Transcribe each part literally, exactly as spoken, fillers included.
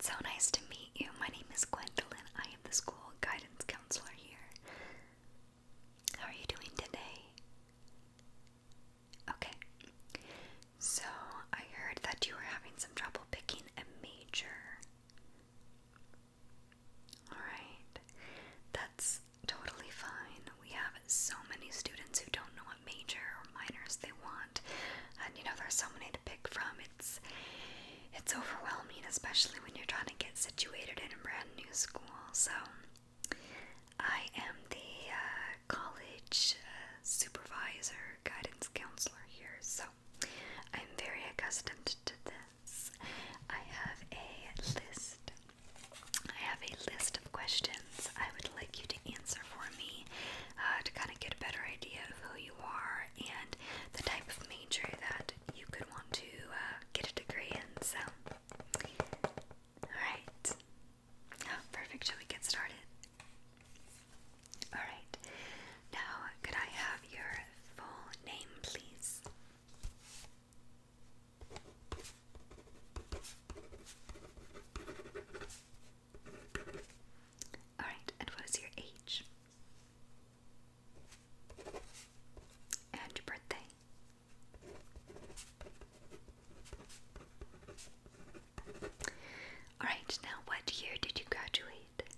It's so nice to meet you. My name is Gwendolyn. I am the school guidance counselor here. How are you doing today? Okay. So, I heard that you were having some trouble picking a major. Alright. That's totally fine. We have so many students who don't know what major or minors they want. And you know, there's so many to pick from. It's it's overwhelming, especially when you're trying to get situated in a brand new school. So, I am the uh, college uh, supervisor, guidance counselor here. So, I'm very accustomed to this. I have a list. I have a list of questions I would like you to answer for me uh, to kind of get a better idea of who you are and the type of major that you could want to uh, get a degree in. So, alright. Oh, perfect. Shall we get started? Alright. Now, could I have your full name, please? Alright, and what is your age? And your birthday? Alright, now what year did you graduate?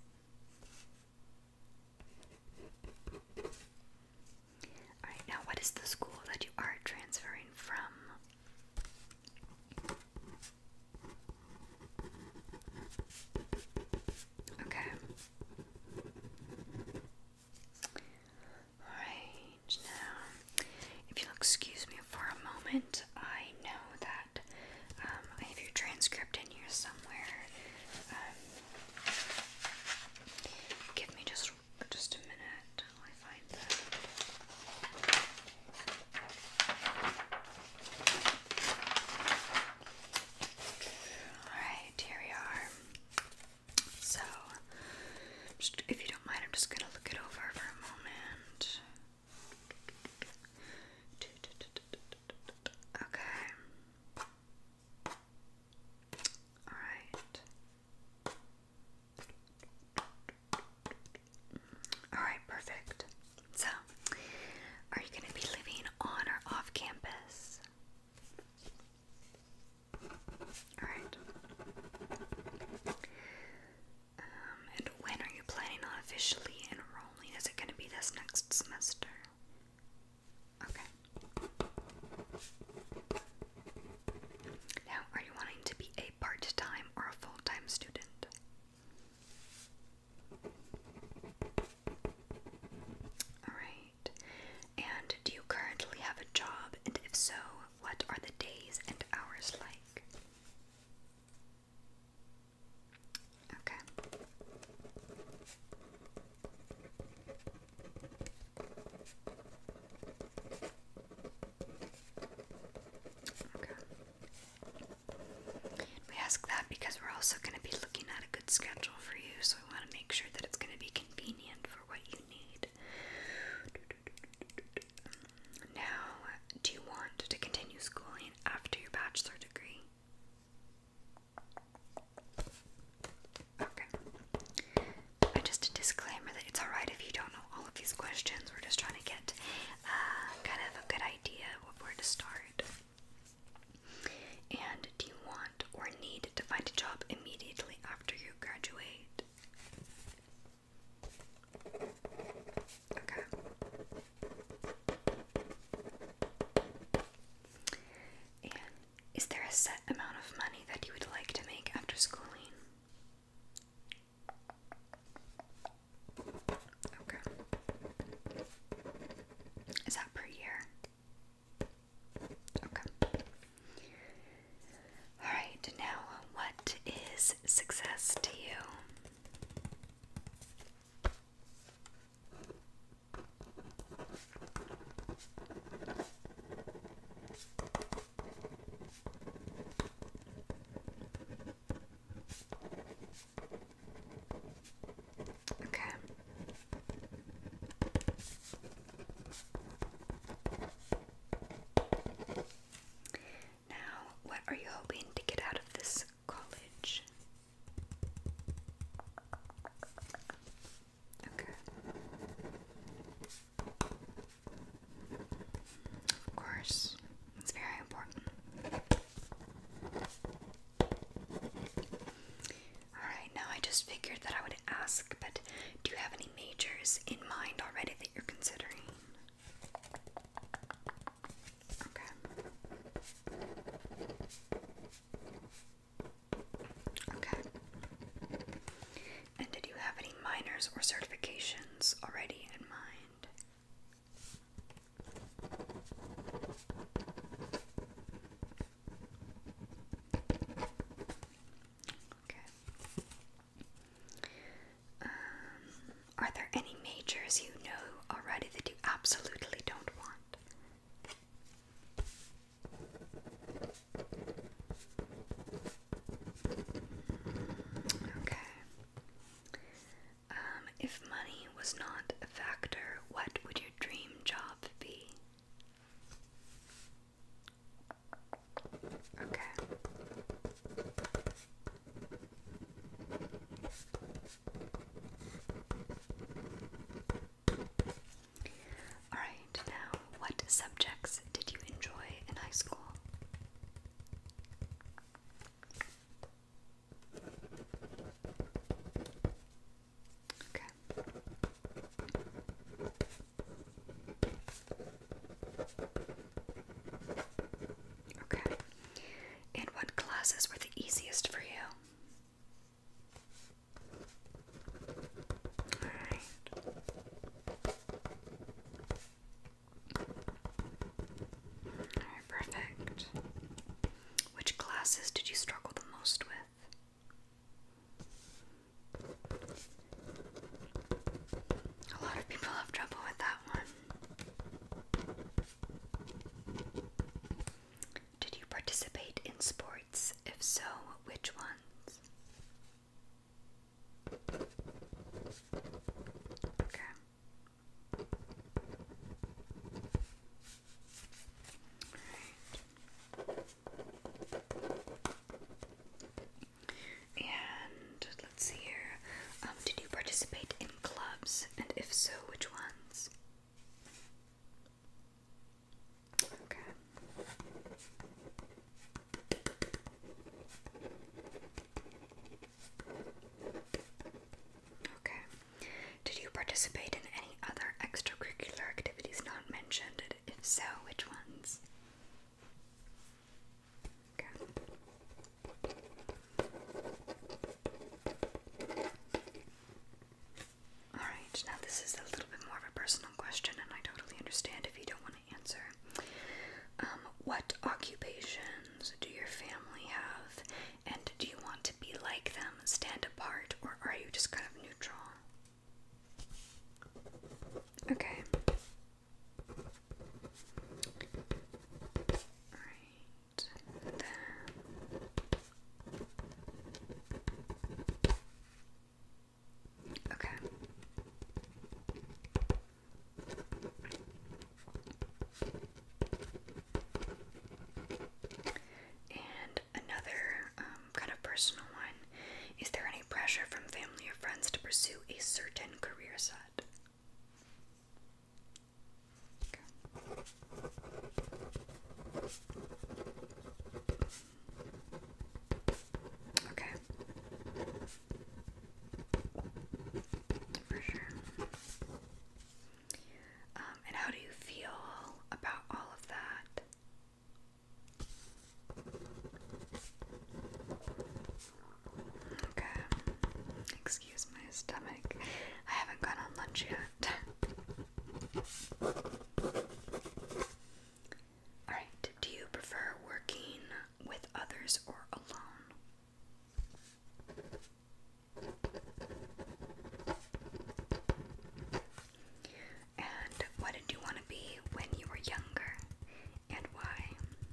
Alright, now what is the school that you are transferring from? Okay. Alright, now, if you'll excuse me for a moment, I know that um, I have your transcript in here somewhere. Um, give me just just a minute till I find that. Alright, here we are. So, just, if you don't mind, I'm just gonna look it over for a moment. Okay. Alright. Alright, perfect. So, are you going to be living on or off campus? Alright. Um, and when are you planning on officially enrolling? Is it going to be this next semester? Okay. Now, are you wanting to be a part-time or a full-time student? Alright. And do you currently have a job? And if so, what are the days and hours like? Okay. Okay. We ask that because we're also going to be looking at a good schedule for you, so we want to make sure that it's going to be convenient for what you need. Now, do you want to continue schooling after your bachelor degree? Okay. Uh, just a disclaimer that it's alright if you don't know all of these questions. We're just trying to get uh, kind of a good idea of where to start. And do you want or need to find a job immediately after you graduate? Okay. And is there a set amount of money that you would like to make after schooling? Okay. Is that per year? Okay. Alright, now what is success to you? minors or certifications already in mind? Okay. Um, are there any majors you know already that you absolutely don't want? Okay. Um, if money was not a factor, what would your dream job be? Okay. Alright, now, what subjects did you enjoy in high school? Okay. Okay. And what classes were the easiest for you? Alright. Alright, perfect. Which classes did you struggle the most with? A lot of people have trouble with that one. Did you participate in sports? If so, which ones? Okay. And let's see here. Um, did you participate in clubs? And if so, which ones? Okay. Okay. Did you participate in any other extracurricular activities not mentioned? And if so, which ones? Okay. Alright, now this is a little bit more of a personal question, and I totally understand if you don't want to answer. Um, what occupations do your family have, and do you want to be like them, stand apart, or are you just kind of neutral? Okay. Alright, then... Okay. And another um, kind of personal one. Is there any pressure from family or friends to pursue a certain career set? Okay. For sure. Um, and how do you feel about all of that? Okay. Excuse my stomach. I haven't gone on lunch yet. Alright, do you prefer working with others or alone? And what did you want to be when you were younger, and why?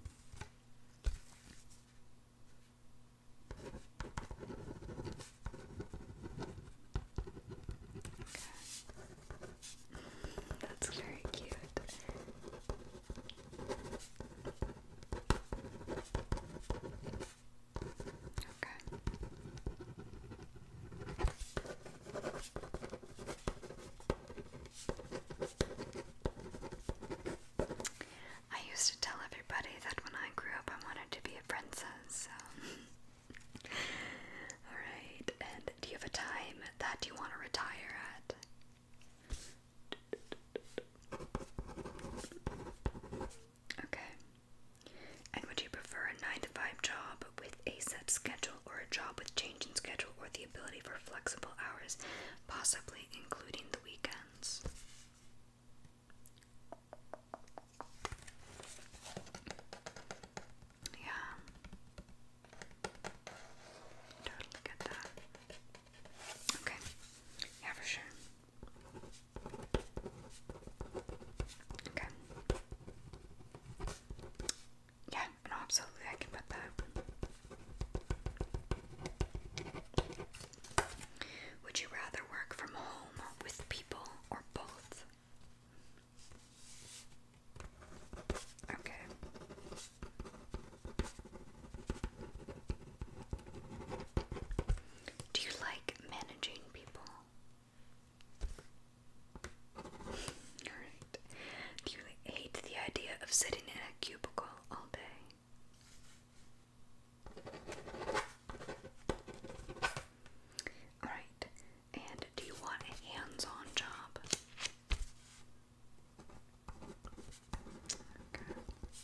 That's very cute. Okay. I used to tell everybody that when I grew up I wanted to be a princess, so... Alright, and do you have a time that you want to retire at? Okay. And would you prefer a nine to five job with a set schedule, or a job with change in schedule, or the ability for flexible hours, possibly including the weekends. Yeah. Totally get that. Okay. Yeah, for sure. Okay. Yeah, no, absolutely, I can put that. Would you rather work from home with people or both? Okay. Do you like managing people? Alright. Do you hate the idea of sitting in a cubicle all day? Alright. And do you want a hands-on job? Okay.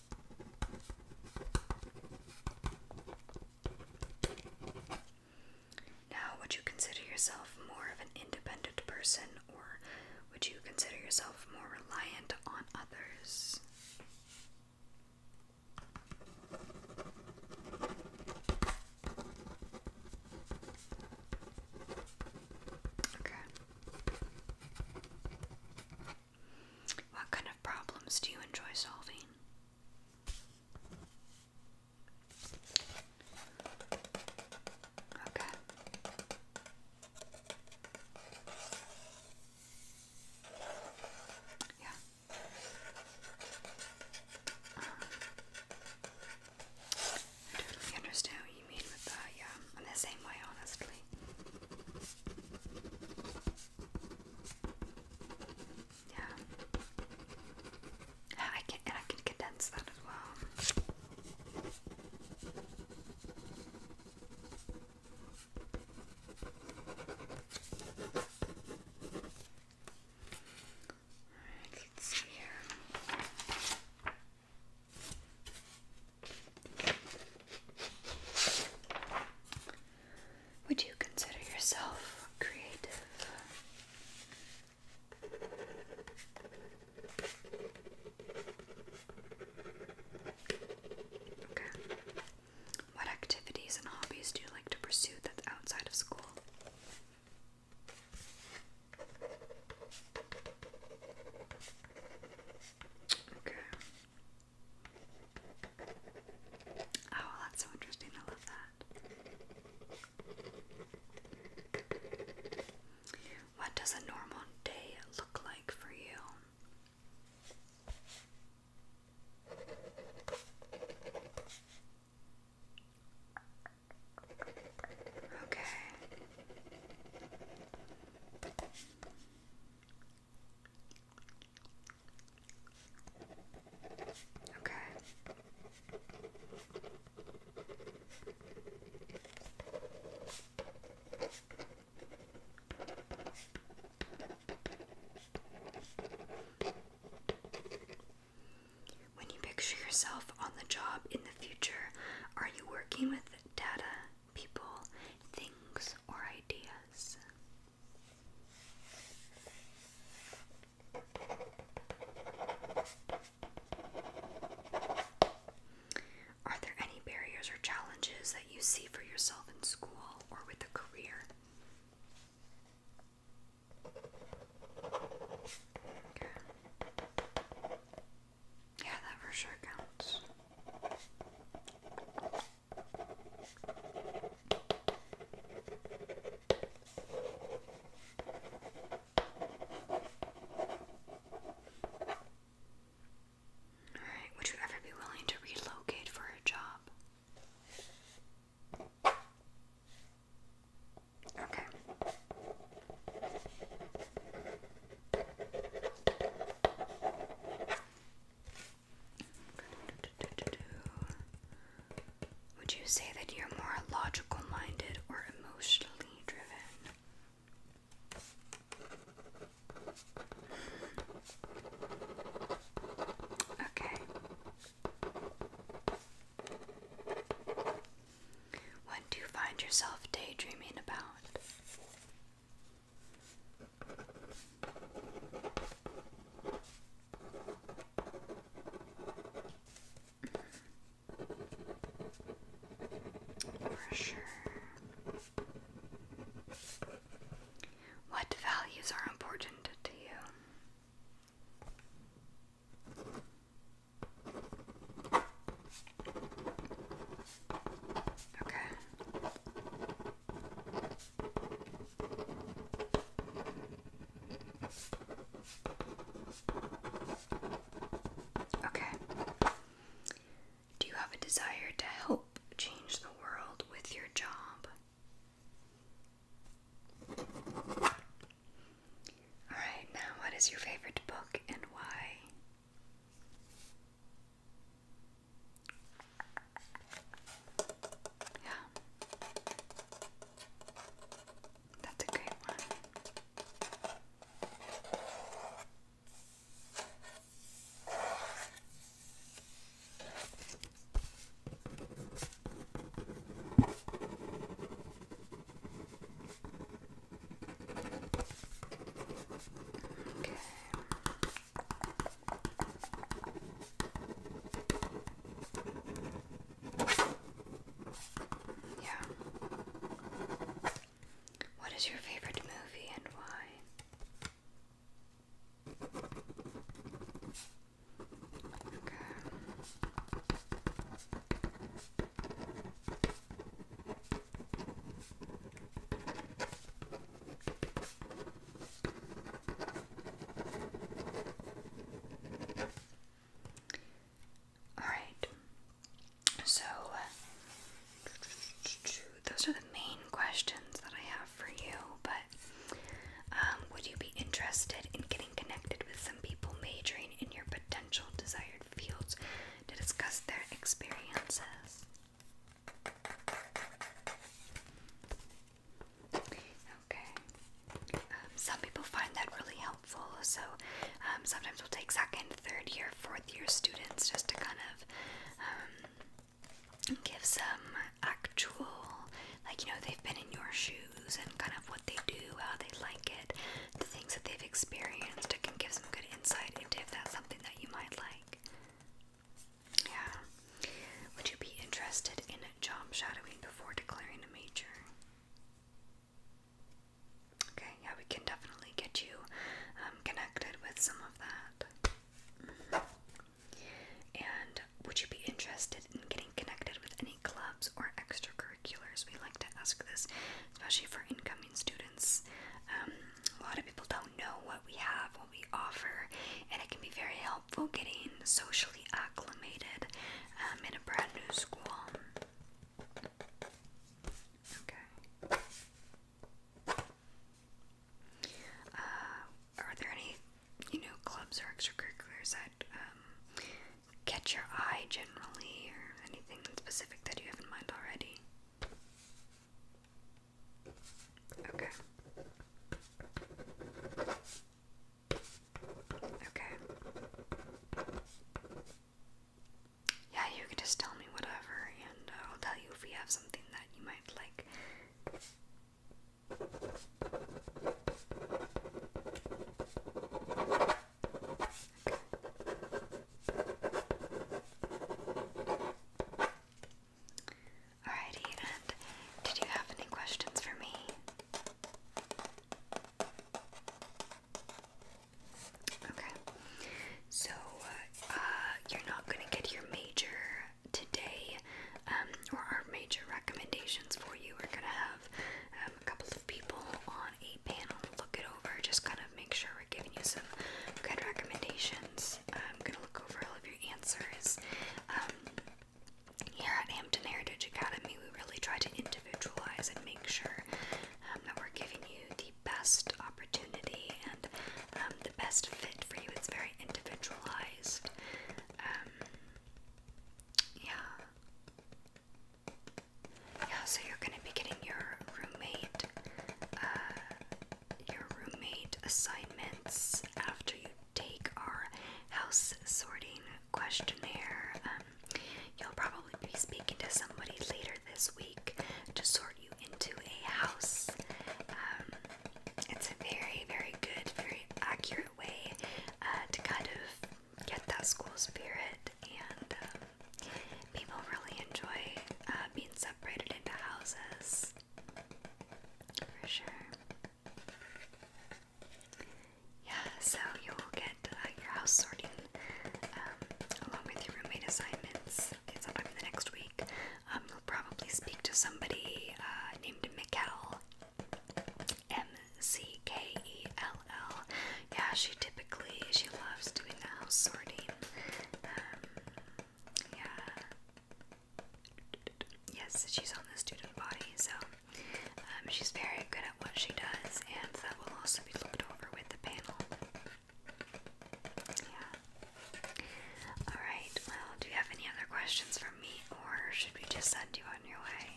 Now, would you consider yourself more of an independent person, or would you consider yourself more reliant on others? Okay. What kind of problems do you enjoy solving? Okay. Yeah. Um, I totally understand what you mean with that, yeah. I'm the same way, honestly. Yeah. I can, and I can condense that as well. Alright, let's see here. Would you consider yourself creative? Okay. What activities and hobbies do you like to pursue that's outside of school? Okay. Oh, that's so interesting. I love that. What does a normal day look like for you? Okay. Okay. When you picture yourself on the job in the future, are you working with data, people, things, or ideas? Are there any barriers or challenges that you see for yourself in school or with a career? Okay. Yeah, that for sure counts. Alright, would you ever be willing to relocate for a job? Okay. Would you say that you're more logical minded or emotionally driven? Okay. What do you find yourself daydreaming about? have a desire to help change the world with your job? Alright, now what is your favorite book and why? Yeah. That's a great one. Okay. Yeah. What is your favorite movie and why? Okay. Alright. So, those are the main questions that I have for you, but um, would you be interested in getting connected with some people majoring in your potential desired fields to discuss their experiences? Okay. Um, some people find that really helpful, so um, sometimes we'll take second, third year, fourth year students just to kind of um, give some actual, like, you know, they've been in your shoes and kind of what they do, how they like it, the things that they've experienced. It can give some good insight into if that's something that you might like. Yeah. Would you be interested in job shadowing before declaring a major? Okay, yeah, we can definitely get you um, connected with some of that. And would you be interested in getting connected with any clubs or extracurriculars? We like to ask this, especially for incoming students. Um, a lot of people don't know what we have, what we offer, and it can be very helpful getting socially acclimated um, in a brand new school. Okay. Uh, are there any, you know, clubs or extracurriculars that um, catch your eye generally, or anything specific that you have in mind already? Okay. Okay. Yeah, you can just tell me whatever, and uh, I'll tell you if we have something that you might like. Alrighty, and did you have any questions for me? Okay, so uh, uh, you're not going to get your major today, um, or our major recommendations for you are because she's on the student body, so um, she's very good at what she does, and that will also be looked over with the panel. Yeah. Alright, well, do you have any other questions for me, or should we just send you on your way?